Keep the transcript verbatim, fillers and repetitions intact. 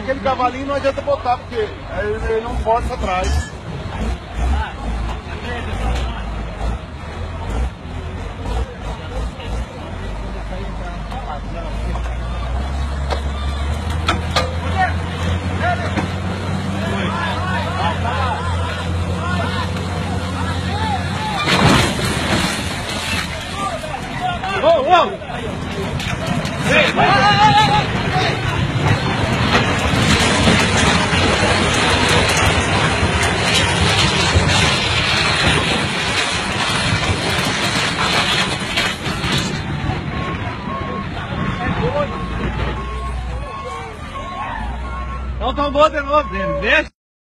aquele cavalinho não adianta botar, porque ele, ele não força atrás. Oh, oh! Hey, hey, hey, Não tombou de novo, desce.